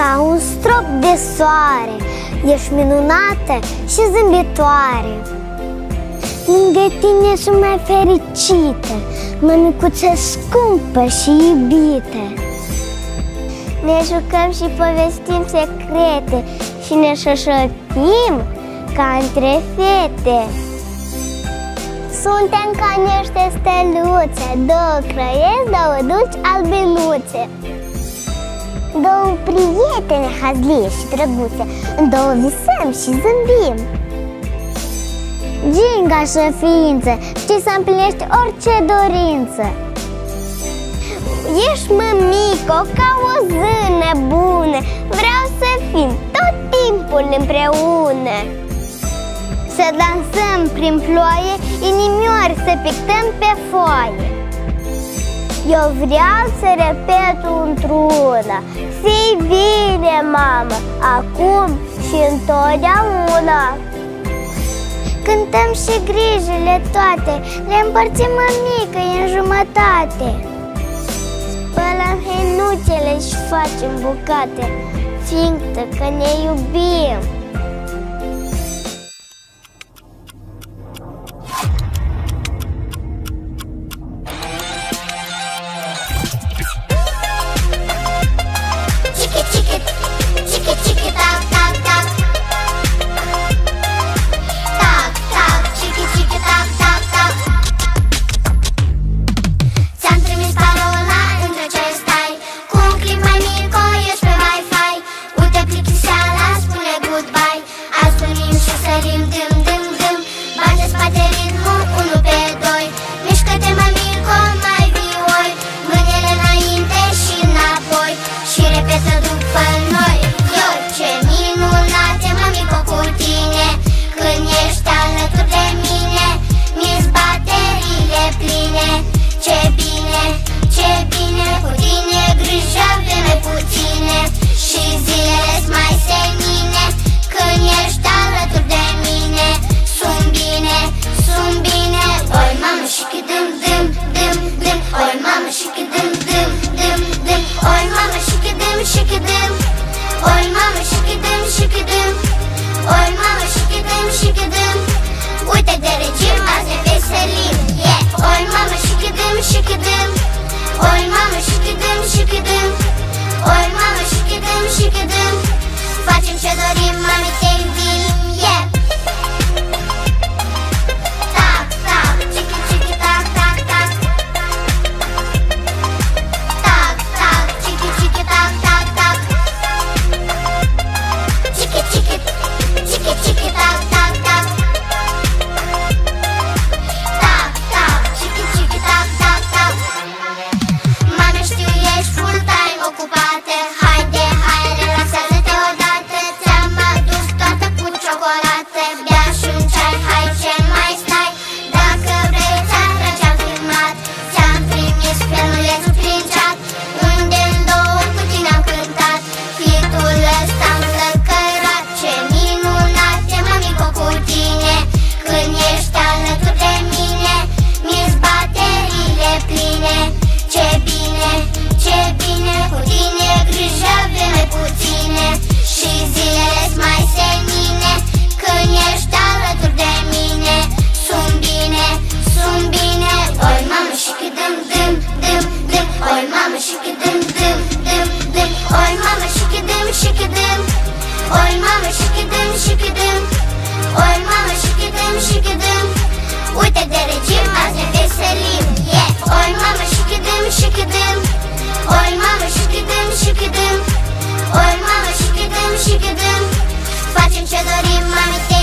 ca un strop de soare, ești minunată și zâmbitoare. Lângă tine sunt mai fericită, mămicuță scumpă și iubită. Ne jucăm și povestim secrete și ne șoșotim ca între fete. Suntem ca niște steluțe, două crăieți, două dulci albinuțe. Două prietene hazlie și drăguțe, în două visăm și zâmbim. Gingașă ființă, știi să împlinești orice dorință. Ești mămico ca o zână bună, vreau să fim tot timpul împreună. Să dansăm prin ploaie, inimioare să pictăm pe foaie. Eu vreau să repet într-una: fii bine, mamă, acum și întotdeauna. Cântăm și grijile toate, le împărțim mămică în jumătate. Spălăm hăinuțele și facem bucate, fiindcă că ne iubim. Facem ce dorim, mami, te iubim, yeah! Tac, tac, chiqui, chiqui, tac, tac, tac. Tac, tac, chiqui, chiqui, tac, tac, tac. Chiqui, chiqui, chiqui, chiqui, tac, tac, tac. Tac, tac, chiqui, chiqui, tac, tac, tac. Mami, știu, ești full-time ocupată. Haide, hai, relaxează-te odată. Ți-am adus toată cu ciocolată. Bea și un ceai, hai, ce mai stai? Dacă vrei, ți-am filmat. Ți-am trimis filmulețul prin chat, unde în două cu tine am cântat. Hitul ăsta-mi flăcărat. Ce minunat e, mămico, cu tine. Când ești alături de mine, mi-s bateriile pline. Ce bine, cu tine grijă avem mai puține. Și zilele-s mai senine, când ești alături de mine. Sunt bine, oi mamă și cât dâm, dâm, dâm, dâm. Oi mamă și cât dâm, dâm, dâm, dâm. Oi mamă și cât dâm, și cât dâm. Oi mamă și cât dâm, și cât dâm. Oi mamă și cât dâm, și cât dâm. Uite de regim, azi ne veselim, yeah! Oi mamă și cât dâm, și cât dâm. Oi mamă și cât dâm, și cât dâm. Oi mamă și cât dâm, și cât dâm. Facem ce dorim, mami, te